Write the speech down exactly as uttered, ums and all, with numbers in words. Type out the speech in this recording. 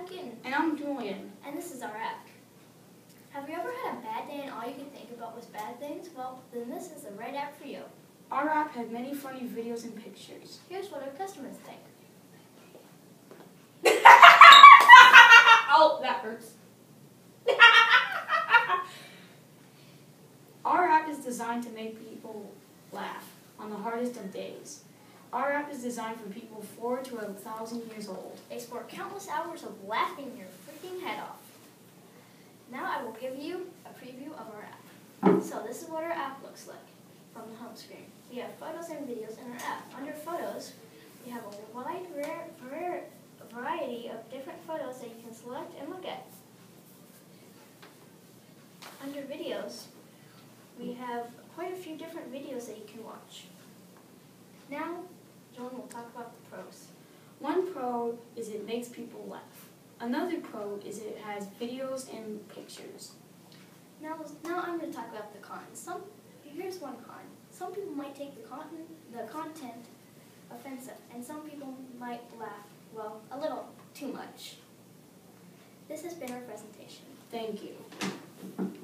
Kitten. And I'm Julian. And this is our app. Have you ever had a bad day and all you could think about was bad things? Well, then this is the right app for you. Our app had many funny videos and pictures. Here's what our customers think. Oh, that hurts. Our app is designed to make people laugh on the hardest of days. Our app is designed for people four to a thousand years old. They sport countless hours of laughing your freaking head off. Now I will give you a preview of our app. So this is what our app looks like from the home screen. We have photos and videos in our app. Under photos, we have a wide rare, rare variety of different photos that you can select and look at. Under videos, we have quite a few different videos that you can watch. Now, John will talk about the pros. One pro is it makes people laugh. Another pro is it has videos and pictures. Now, now I'm going to talk about the cons. Some, here's one con. Some people might take the content, the content offensive, and some people might laugh, well, a little too much. This has been our presentation. Thank you.